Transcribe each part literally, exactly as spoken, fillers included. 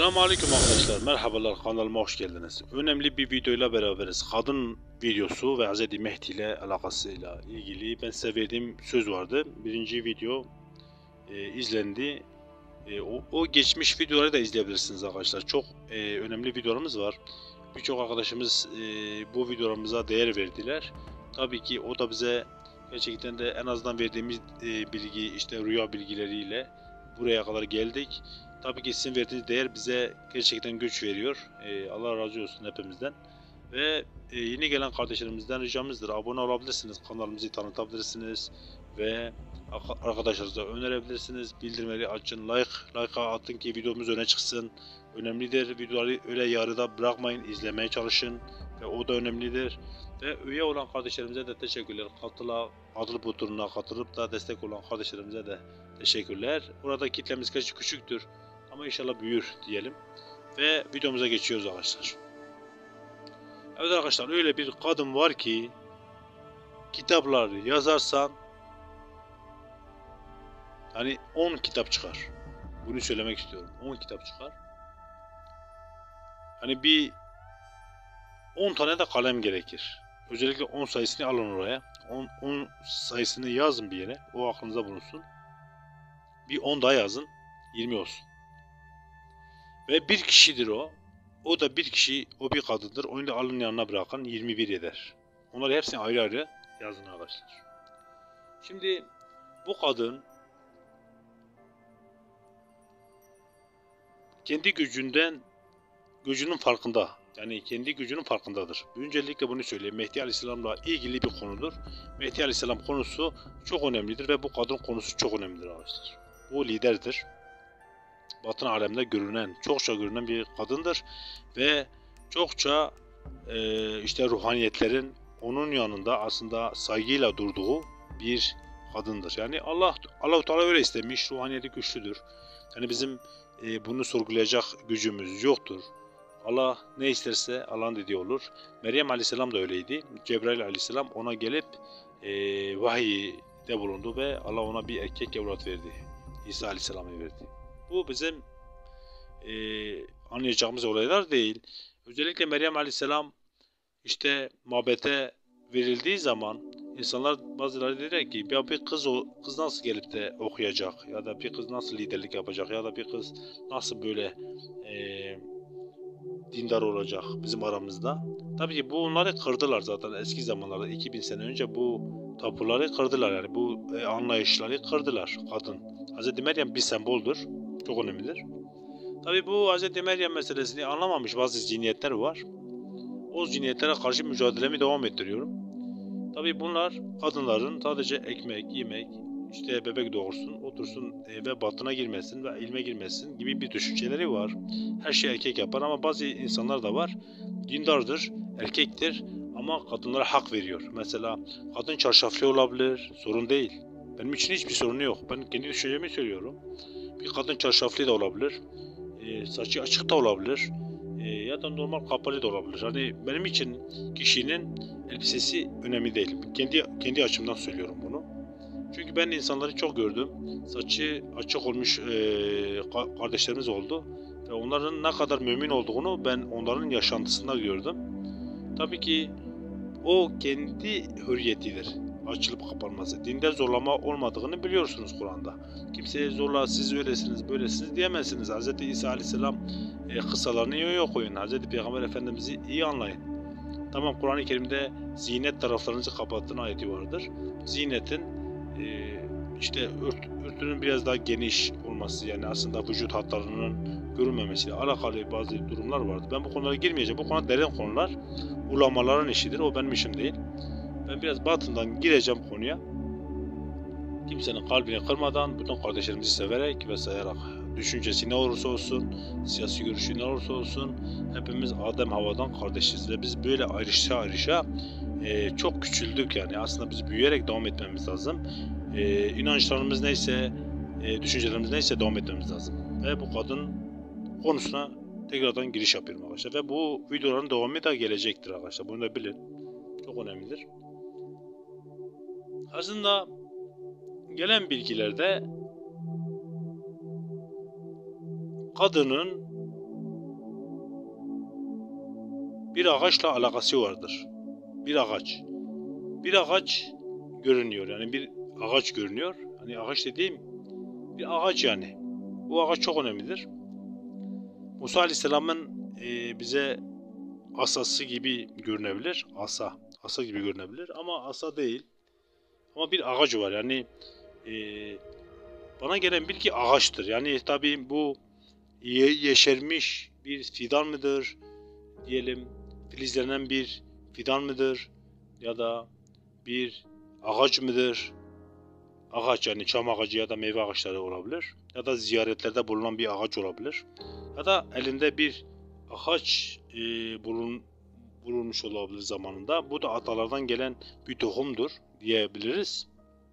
Selamünaleyküm arkadaşlar. Merhabalar, kanalıma hoş geldiniz. Önemli bir videoyla beraberiz. Kadın videosu ve Hz. Mehdi ile alakasıyla ilgili ben size verdiğim söz vardı. Birinci video e, izlendi. E, o, o geçmiş videoları da izleyebilirsiniz arkadaşlar. Çok e, önemli videolarımız var. Birçok arkadaşımız e, bu videolarımıza değer verdiler. Tabii ki o da bize gerçekten de en azından verdiğimiz e, bilgi, işte rüya bilgileriyle buraya kadar geldik. Tabii ki sizin verdiğiniz değer bize gerçekten güç veriyor. Ee, Allah razı olsun hepimizden. Ve e, yeni gelen kardeşlerimizden ricamızdır. Abone olabilirsiniz, kanalımızı tanıtabilirsiniz ve arkadaşlarınıza önerebilirsiniz. Bildirimleri açın, like, like atın ki videomuz öne çıksın. Önemlidir. Videoları öyle yarıda bırakmayın, izlemeye çalışın ve o da önemlidir. Ve üye olan kardeşlerimize de teşekkürler. Katıla adlı butonuna katılıp da destek olan kardeşlerimize de teşekkürler. Burada kitlemiz küçük küçüktür. Ama inşallah büyür diyelim. Ve videomuza geçiyoruz arkadaşlar. Evet arkadaşlar, öyle bir kadın var ki kitapları yazarsan hani on kitap çıkar. Bunu söylemek istiyorum. on kitap çıkar. Hani bir on tane de kalem gerekir. Özellikle on sayısını alın oraya. on, on sayısını yazın bir yere. O aklınıza bulunsun. Bir on daha yazın. yirmi olsun. Ve bir kişidir o. O da bir kişi, o bir kadındır. Onu da alın yanına bırakın, yirmi bir eder. Onları hepsini ayrı ayrı yazın arkadaşlar. Şimdi bu kadın kendi gücünden, gücünün farkında. Yani kendi gücünün farkındadır. Öncelikle bunu söyleyeyim. Mehdi Aleyhisselam'la ilgili bir konudur. Mehdi Aleyhisselam konusu çok önemlidir ve bu kadın konusu çok önemlidir arkadaşlar. Bu liderdir. Batın alemde görünen, çokça görünen bir kadındır ve çokça e, işte ruhaniyetlerin onun yanında aslında saygıyla durduğu bir kadındır. Yani Allah Allah-u Teala öyle istemiş, ruhaniyeti güçlüdür. Yani bizim e, bunu sorgulayacak gücümüz yoktur. Allah ne isterse Allah'ın dediği olur. Meryem Aleyhisselam da öyleydi. Cebrail Aleyhisselam ona gelip e, vahiyde bulundu ve Allah ona bir erkek evlat verdi. İsa Aleyhisselam'ı verdi. Bu bizim e, anlayacağımız olaylar değil. Özellikle Meryem Aleyhisselam işte mabete verildiği zaman insanlar bazıları dediler ki ya bir kız o kız nasıl gelip de okuyacak ya da bir kız nasıl liderlik yapacak ya da bir kız nasıl böyle e, dindar olacak bizim aramızda. Tabii ki bunları kırdılar zaten eski zamanlarda iki bin sene önce bu tapuları kırdılar, yani bu e, anlayışları kırdılar. Kadın Hz. Meryem bir semboldür. Çok önemlidir. Tabii bu Hz. Meryem meselesini anlamamış bazı zihniyetler var. O zihniyetlere karşı mücadelemi devam ettiriyorum. Tabii bunlar kadınların sadece ekmek, yemek, işte bebek doğursun, otursun ve batına girmesin ve ilme girmesin gibi bir düşünceleri var. Her şeyi erkek yapar ama bazı insanlar da var. Dindardır, erkektir ama kadınlara hak veriyor. Mesela kadın çarşaflı olabilir, sorun değil. Benim için hiçbir sorunu yok. Ben kendi düşüncemi söylüyorum. Bir kadın çarşaflı da olabilir, e, saçı açık da olabilir, e, ya da normal kapalı da olabilir. Hani benim için kişinin elbisesi önemli değil. Kendi kendi açımdan söylüyorum bunu. Çünkü ben insanları çok gördüm. Saçı açık olmuş e, kardeşlerimiz oldu ve onların ne kadar mümin olduğunu ben onların yaşantısında gördüm. Tabii ki o kendi hürriyetidir. Açılıp kapanması. Dinde zorlama olmadığını biliyorsunuz Kur'an'da. Kimseye zorla siz öylesiniz böylesiniz diyemezsiniz. Hz. İsa Aleyhisselam e, kıssalarını iyi okuyun. Hz. Peygamber Efendimiz'i iyi anlayın. Tamam, Kur'an-ı Kerim'de zinet taraflarınızı kapattığın ayeti vardır. Zinetin e, işte ört, örtünün biraz daha geniş olması, yani aslında vücut hatlarının görünmemesiyle alakalı bazı durumlar vardı. Ben bu konulara girmeyeceğim. Bu konu derin konular. Ulamaların işidir. O benim işim değil. Ben biraz batından gireceğim konuya. Kimsenin kalbini kırmadan, bütün kardeşlerimizi severek ve sayarak, düşüncesi ne olursa olsun, siyasi görüşü ne olursa olsun, hepimiz Adem Havva'dan kardeşiz ve biz böyle ayrışa ayrışa e, çok küçüldük. Yani aslında biz büyüyerek devam etmemiz lazım. E, inançlarımız neyse, e, düşüncelerimiz neyse devam etmemiz lazım. Ve bu kadın konusuna tekrardan giriş yapıyorum arkadaşlar. Ve bu videoların devamı da gelecektir arkadaşlar. Bunu da bilin. Çok önemlidir. Aslında gelen bilgilerde kadının bir ağaçla alakası vardır. Bir ağaç. Bir ağaç görünüyor. Yani bir ağaç görünüyor. Hani ağaç dediğim bir ağaç yani. Bu ağaç çok önemlidir. Musa Aleyhisselam'ın e, bize asası gibi görünebilir. Asa. Asa gibi görünebilir ama asa değil. Ama bir ağaç var. Yani e, bana gelen bilgi ağaçtır. Yani tabii bu ye yeşermiş bir fidan mıdır? Diyelim filizlenen bir fidan mıdır? Ya da bir ağaç mıdır? Ağaç yani çam ağacı ya da meyve ağaçları olabilir. Ya da ziyaretlerde bulunan bir ağaç olabilir. Ya da elinde bir ağaç e, bulun, bulunmuş olabilir zamanında. Bu da atalardan gelen bir tohumdur diyebiliriz.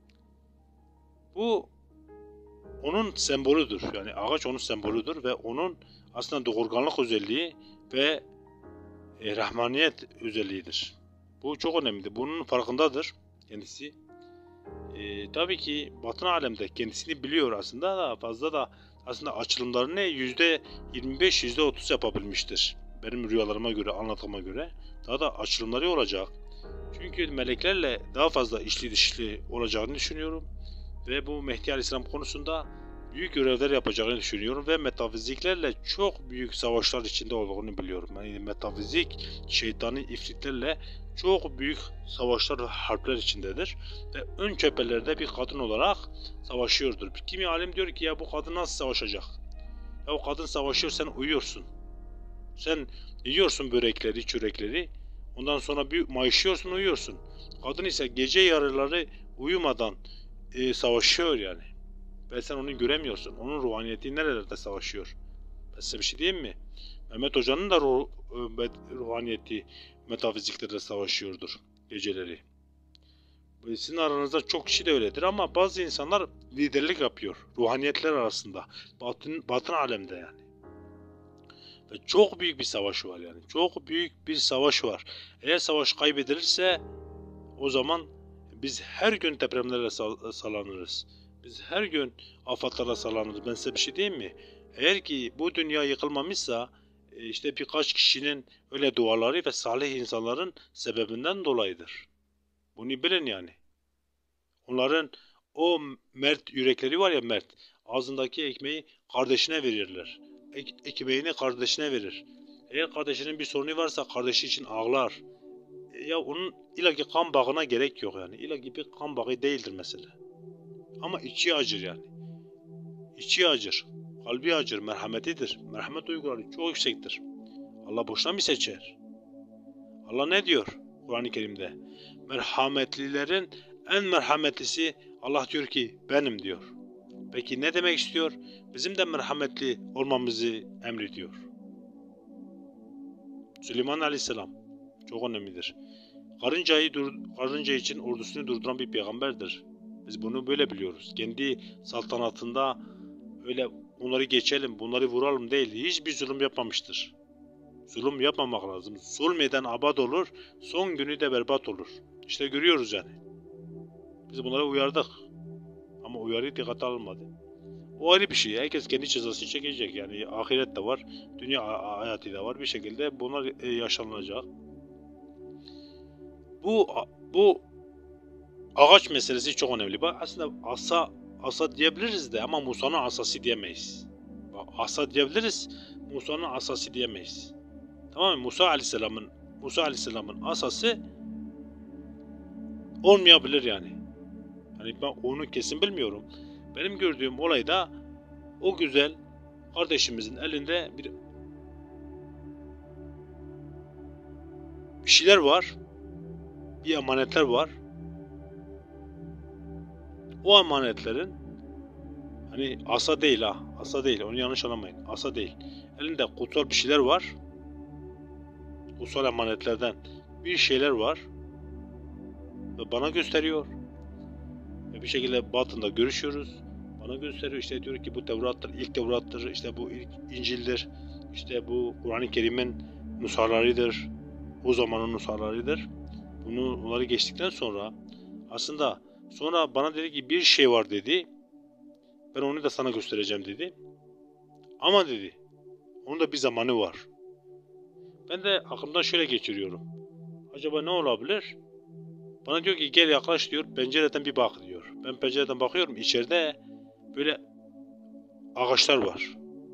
Bu onun sembolüdür. Yani ağaç onun sembolüdür ve onun aslında doğurganlık özelliği ve e, rahmaniyet özelliğidir. Bu çok önemlidir. Bunun farkındadır kendisi. E, tabii ki batın alemde kendisini biliyor aslında da fazla da aslında açılımlarını yüzde yirmi beş yüzde otuz yapabilmiştir. Benim rüyalarıma göre, anlatıma göre. Daha da açılımları olacak. Çünkü meleklerle daha fazla içli dışlı olacağını düşünüyorum. Ve bu Mehdi Aleyhisselam konusunda büyük görevler yapacağını düşünüyorum ve metafiziklerle çok büyük savaşlar içinde olduğunu biliyorum. Yani metafizik şeytani ifritlerle çok büyük savaşlar ve harpler içindedir ve ön cephelerde bir kadın olarak savaşıyordur. Kimi alim diyor ki ya bu kadın nasıl savaşacak? Ya o kadın savaşıyor, sen uyuyorsun. Sen yiyorsun börekleri, çörekleri. Ondan sonra bir mayışıyorsun, uyuyorsun. Kadın ise gece yarıları uyumadan e, savaşıyor yani. Ve sen onu göremiyorsun. Onun ruhaniyeti nerelerde savaşıyor? Ben size bir şey diyeyim mi? Mehmet Hoca'nın da ruh, ruhaniyeti metafiziklerde savaşıyordur geceleri. Sizin aranızda çok kişi de öyledir ama bazı insanlar liderlik yapıyor. Ruhaniyetler arasında. Batın, batın alemde yani. Ve çok büyük bir savaş var yani. Çok büyük bir savaş var. Eğer savaş kaybedilirse o zaman biz her gün depremlere salanırız. Biz her gün afatlara salanırız. Ben size bir şey diyeyim mi? Eğer ki bu dünya yıkılmamışsa işte birkaç kişinin öyle duaları ve salih insanların sebebinden dolayıdır. Bunu bilin yani. Onların o mert yürekleri var ya mert. Ağzındaki ekmeği kardeşine verirler. Ek, ekmeğini kardeşine verir. Eğer kardeşinin bir sorunu varsa kardeşi için ağlar. Ya onun ilaki kan bağına gerek yok yani. İlaki bir kan bağı değildir mesela. Ama içi acır yani. İçi acır. Kalbi acır. Merhametidir. Merhamet duyguları çok yüksektir. Allah boşuna mı seçer? Allah ne diyor Kur'an-ı Kerim'de? Merhametlilerin en merhametlisi Allah diyor ki benim diyor. Peki ne demek istiyor? Bizim de merhametli olmamızı emrediyor. Süleyman Aleyhisselam çok önemlidir. Karıncayı dur, karınca için ordusunu durduran bir peygamberdir. Biz bunu böyle biliyoruz. Kendi saltanatında öyle onları geçelim, bunları vuralım değil. Hiçbir zulüm yapmamıştır. Zulüm yapmamak lazım. Zulmeden abad olur, son günü de berbat olur. İşte görüyoruz yani. Biz bunlara uyardık. Ama uyarı dikkate alınmadı. O ayrı bir şey. Herkes kendi cezasını çekecek. Yani ahiret de var, dünya hayatı da var. Bir şekilde bunlar yaşanacak. Bu bu ağaç meselesi çok önemli. Bak aslında asa asa diyebiliriz de ama Musa'nın asası diyemeyiz. Bak, asa diyebiliriz, Musa'nın asası diyemeyiz. Tamam mı? Musa Aleyhisselam'ın Musa Aleyhisselam'ın asası olmayabilir yani. Yani ben onu kesin bilmiyorum. Benim gördüğüm olayda o güzel kardeşimizin elinde bir bir şeyler var. Bir emanetler var. O emanetlerin hani asa değil ha. Asa değil. Onu yanlış anlamayın. Asa değil. Elinde kutsal bir şeyler var. Kutsal emanetlerden bir şeyler var. Ve bana gösteriyor. Ve bir şekilde batında görüşüyoruz. Bana gösteriyor. İşte diyor ki bu Tevrat'tır. İlk Tevrat'tır. İşte bu ilk İncil'dir. İşte bu Kur'an-ı Kerim'in nushalarıdır. O zamanın nushalarıdır. Bunu, bunları geçtikten sonra aslında sonra bana dedi ki bir şey var dedi. Ben onu da sana göstereceğim dedi. Ama dedi onun da bir zamanı var. Ben de aklımdan şöyle geçiriyorum. Acaba ne olabilir? Bana diyor ki gel yaklaş diyor. Pencereden bir bak diyor. Ben pencereden bakıyorum. İçeride böyle ağaçlar var.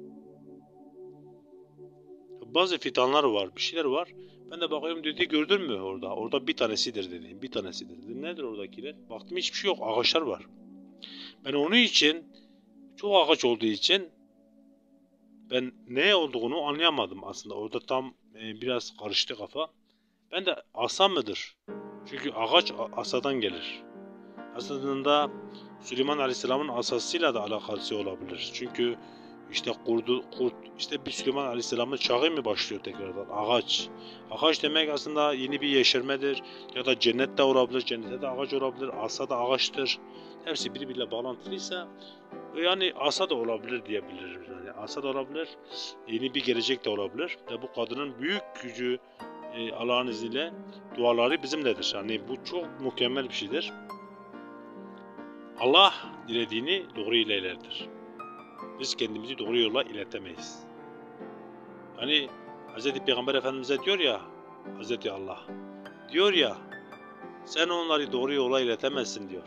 Bazı fidanlar var. Bir şeyler var. Ben de bakıyorum dedi gördün mü orada? Orada bir tanesidir dedi. Bir tanesidir dedi. Nedir oradakiler? Baktım hiçbir şey yok. Ağaçlar var. Ben onun için çok ağaç olduğu için ben ne olduğunu anlayamadım aslında. Orada tam e, biraz karıştı kafa. Ben de asa mıdır? Çünkü ağaç asadan gelir. Aslında Süleyman Aleyhisselam'ın asasıyla da alakası olabilir. Çünkü işte kurdu, kurt, işte bir Süleyman Aleyhisselam'ın çağı mı başlıyor tekrardan? Ağaç. Ağaç demek aslında yeni bir yeşermedir. Ya da cennet de olabilir, cennette de ağaç olabilir, asa da ağaçtır. Hepsi birbiriyle bağlantılıysa yani asa da olabilir diyebiliriz. Yani asa da olabilir, yeni bir gelecek de olabilir. Ve bu kadının büyük gücü e, Allah'ın izniyle duaları bizimledir. Yani bu çok mükemmel bir şeydir. Allah dilediğini doğru ile ilerdir. Biz kendimizi doğru yola iletemeyiz. Hani Hz. Peygamber Efendimiz'e diyor ya, Hz. Allah, diyor ya, sen onları doğru yola iletemezsin diyor.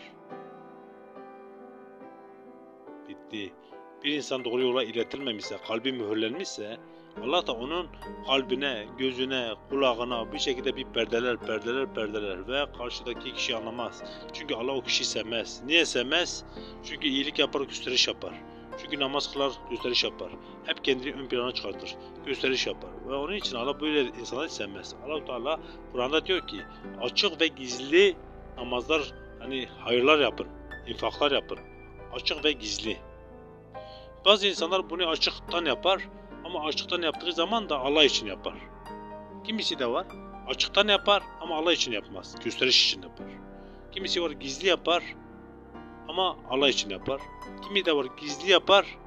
Bitti. Bir insan doğru yola iletilmemişse, kalbi mühürlenmişse, Allah da onun kalbine, gözüne, kulağına bir şekilde bir perdeler, perdeler, perdeler ve karşıdaki kişi anlamaz. Çünkü Allah o kişiyi sevmez. Niye sevmez? Çünkü iyilik yapar, gösteriş yapar. Çünkü namaz kılar, gösteriş yapar. Hep kendini ön plana çıkartır, gösteriş yapar. Ve onun için Allah böyle insanları sevmez. Allah-u Teala Kur'an'da diyor ki, açık ve gizli namazlar, hani hayırlar yapın, infaklar yapın. Açık ve gizli. Bazı insanlar bunu açıktan yapar ama açıktan yaptığı zaman da Allah için yapar. Kimisi de var açıktan yapar ama Allah için yapmaz. Gösteriş için yapar. Kimisi var gizli yapar ama Allah için yapar. Kimi de var gizli yapar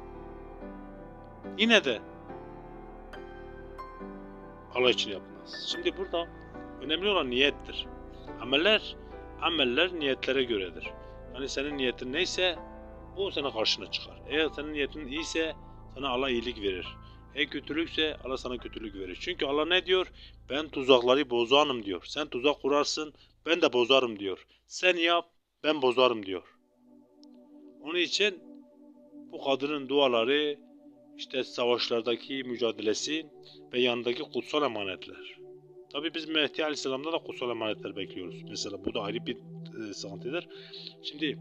yine de Allah için yapmaz. Şimdi burada önemli olan niyettir. Ameller, ameller niyetlere göredir. Yani senin niyetin neyse o sana karşına çıkar. Eğer senin niyetin iyiyse sana Allah iyilik verir. Eğer kötülükse Allah sana kötülük verir. Çünkü Allah ne diyor? Ben tuzakları bozanım diyor. Sen tuzak kurarsın, ben de bozarım diyor. Sen yap, ben bozarım diyor. Onun için bu kadının duaları, işte savaşlardaki mücadelesi ve yanındaki kutsal emanetler. Tabi biz Mehdi Aleyhisselam'da da kutsal emanetler bekliyoruz. Mesela bu da ayrı bir e, sıkıntıdır. Şimdi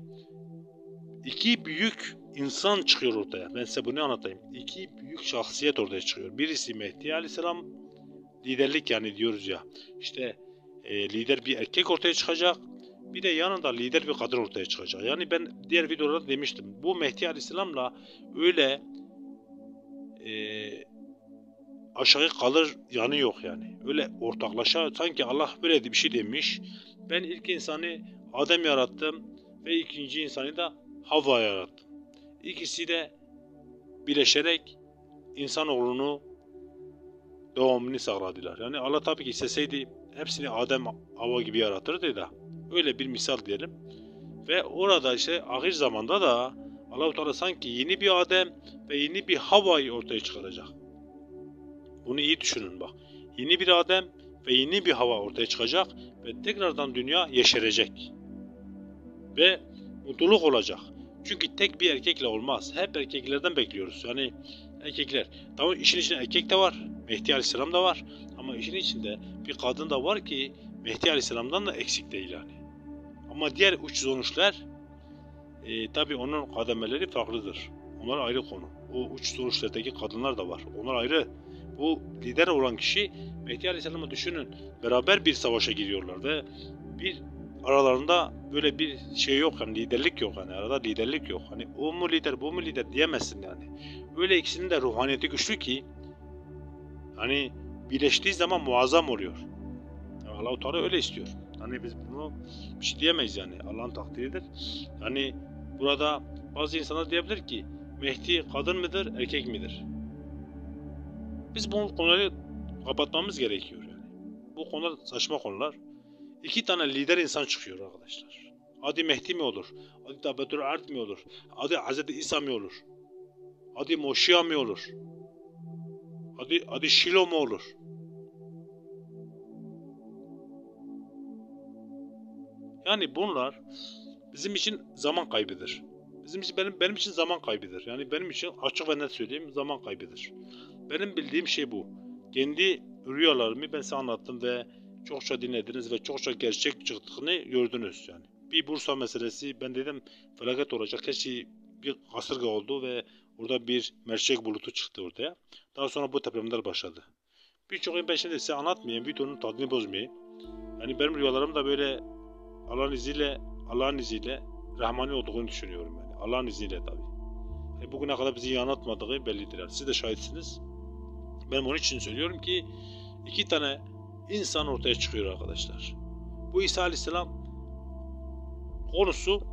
İki büyük insan çıkıyor ortaya. Ben size bunu anlatayım. İki büyük şahsiyet ortaya çıkıyor. Birisi Mehdi Aleyhisselam, liderlik yani diyoruz ya. İşte e, lider bir erkek ortaya çıkacak. Bir de yanında lider bir kadın ortaya çıkacak. Yani ben diğer videolarda demiştim. Bu Mehdi Aleyhisselam'la öyle e, aşağı kalır yanı yok yani. Öyle ortaklaşa sanki Allah böyle bir şey demiş. Ben ilk insanı Adem yarattım ve ikinci insanı da Havva yarattı. İkisi de birleşerek insanoğlunu devamını sağladılar. Yani Allah tabii ki isteseydi hepsini Adem, Havva gibi yaratırdı da öyle bir misal diyelim. Ve orada işte ahir zamanda da Allah-u Teala sanki yeni bir Adem ve yeni bir Havva'yı ortaya çıkaracak. Bunu iyi düşünün bak. Yeni bir Adem ve yeni bir Havva ortaya çıkacak ve tekrardan dünya yeşerecek. Ve mutluluk olacak. Çünkü tek bir erkekle olmaz. Hep erkeklerden bekliyoruz. Yani erkekler. Tamam işin içinde erkek de var. Mehdi Aleyhisselam da var. Ama işin içinde bir kadın da var ki Mehdi Aleyhisselam'dan da eksik değil yani. Ama diğer uç sonuçlar e, tabi onun kademeleri farklıdır. Onlar ayrı konu. O uç sonuçlardaki kadınlar da var. Onlar ayrı. Bu lider olan kişi Mehdi Aleyhisselam'ı düşünün. Beraber bir savaşa giriyorlar ve bir aralarında böyle bir şey yok yani liderlik yok hani arada liderlik yok. Hani o mu lider bu mu lider diyemezsin yani. Öyle ikisinin de ruhaniyeti güçlü ki hani birleştiği zaman muazzam oluyor. Yani Allah-u Teala öyle istiyor. Hani biz bunu bir şey diyemeyiz yani. Allah'ın takdiridir. Hani burada bazı insanlar diyebilir ki Mehdi kadın mıdır erkek midir? Biz bu konuları kapatmamız gerekiyor yani. Bu konular saçma konular. İki tane lider insan çıkıyor arkadaşlar. Adı Mehdi mi olur? Adı Tabetül Ard mi olur? Adı Hazreti İsa mı olur? Adı Moşia mı olur? Adı, adı Şilo mu olur? Yani bunlar bizim için zaman kaybıdır. Bizim için benim benim için zaman kaybıdır. Yani benim için açık ve net söyleyeyim zaman kaybıdır. Benim bildiğim şey bu. Kendi rüyalarımı ben size anlattım ve çokça dinlediniz ve çokça gerçek çıktığını gördünüz yani. Bir Bursa meselesi ben dedim felaket olacak. Keşke bir kasırga oldu ve orada bir mercek bulutu çıktı ortaya. Daha sonra bu depremler başladı. Birçok ben şimdi size anlatmayayım, videonun tadını bozmayayım. Yani benim rüyalarım da böyle Allah'ın izniyle, Allah'ın izniyle Rahmani olduğunu düşünüyorum yani. Allah'ın izniyle tabii. Yani bugüne kadar bizi iyi anlatmadığı bellidir. Yani. Siz de şahitsiniz. Ben onun için söylüyorum ki iki tane insan ortaya çıkıyor arkadaşlar. Bu İsa Aleyhisselam konusu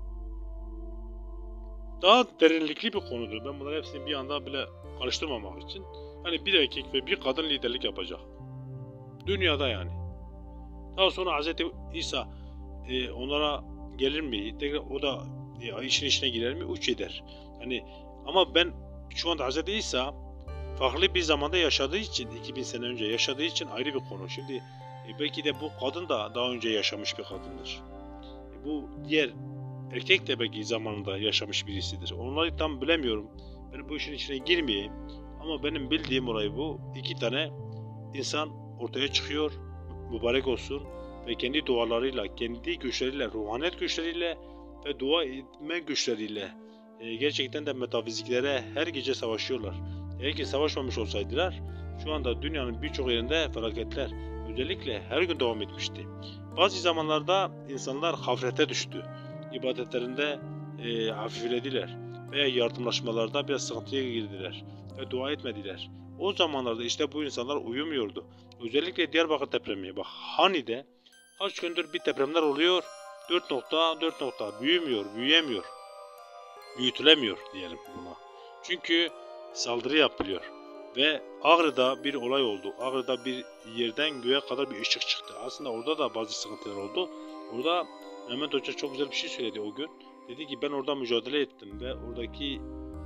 daha derinlikli bir konudur. Ben bunları hepsini bir anda bile karıştırmamak için. Hani bir erkek ve bir kadın liderlik yapacak. Dünyada yani. Daha sonra Hz. İsa e, onlara gelir mi? Tekrar o da e, işin içine girer mi? Uç eder. Hani ama ben şu anda Hz. İsa farklı bir zamanda yaşadığı için, iki bin sene önce yaşadığı için ayrı bir konu. Şimdi e, belki de bu kadın da daha önce yaşamış bir kadındır. E, bu diğer erkek de belki zamanında yaşamış birisidir. Onları tam bilemiyorum. Ben bu işin içine girmeyeyim. Ama benim bildiğim olay bu. İki tane insan ortaya çıkıyor. Mübarek olsun. Ve kendi dualarıyla, kendi güçleriyle, ruhaniyet güçleriyle ve dua etme güçleriyle e, gerçekten de metafiziklere her gece savaşıyorlar. Eğer ki savaşmamış olsaydılar şu anda dünyanın birçok yerinde felaketler özellikle her gün devam etmişti. Bazı zamanlarda insanlar hafrete düştü. İbadetlerinde e, hafiflediler veya yardımlaşmalarda biraz sıkıntıya girdiler ve dua etmediler. O zamanlarda işte bu insanlar uyumuyordu. Özellikle Diyarbakır depremi. Bak Hani'de kaç gündür bir depremler oluyor. dört nokta dört nokta büyümüyor, büyüyemiyor. Büyütülemiyor diyelim buna. Çünkü saldırı yapılıyor. Ve Ağrı'da bir olay oldu. Ağrı'da bir yerden göğe kadar bir ışık çıktı. Aslında orada da bazı sıkıntılar oldu. Orada Mehmet Hoca çok güzel bir şey söyledi o gün. Dedi ki ben orada mücadele ettim ve oradaki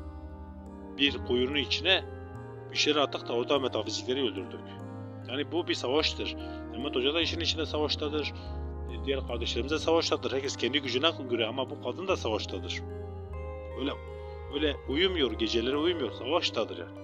bir kuyunun içine bir şeyler attık da orada metafizikleri öldürdük. Yani bu bir savaştır. Mehmet Hoca da işin içinde savaştadır. Diğer kardeşlerimiz de savaştadır. Herkes kendi gücüne göre ama bu kadın da savaştadır. Öyle öyle uyumuyor, geceleri uyumuyor. Savaştadır yani.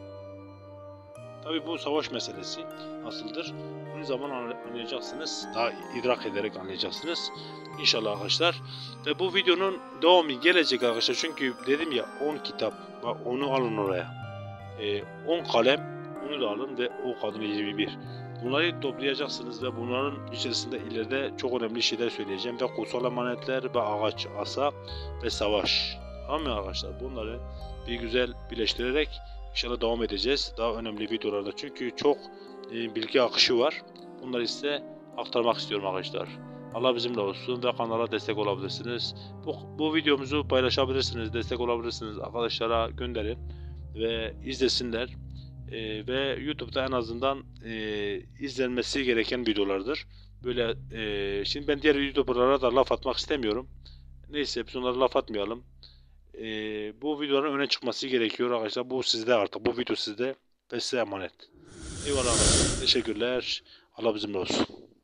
Tabi bu savaş meselesi nasıldır? Bunu zaman anlayacaksınız. Daha idrak ederek anlayacaksınız. İnşallah arkadaşlar. Ve bu videonun devamı gelecek arkadaşlar. Çünkü dedim ya on kitap. Onu alın oraya. on kalem. Onu da alın ve o kadın yirmi bir. Bunları toplayacaksınız ve bunların içerisinde ileride çok önemli şeyler söyleyeceğim. Ve kutsal emanetler ve ağaç, asa ve savaş. Tamam mı arkadaşlar? Bunları bir güzel birleştirerek İnşallah devam edeceğiz. Daha önemli videolarda çünkü çok e, bilgi akışı var. Bunları size aktarmak istiyorum arkadaşlar. Allah bizimle olsun ve kanala destek olabilirsiniz. Bu, bu videomuzu paylaşabilirsiniz, destek olabilirsiniz. Arkadaşlara gönderin ve izlesinler. E, ve YouTube'da en azından e, izlenmesi gereken videolardır. Böyle e, şimdi ben diğer YouTuber'lara da laf atmak istemiyorum. Neyse biz onlara laf atmayalım. Ee, bu videoların öne çıkması gerekiyor arkadaşlar. Bu sizde artık. Bu video sizde ve size emanet. Eyvallah arkadaşlar. Teşekkürler. Allah bizimle olsun.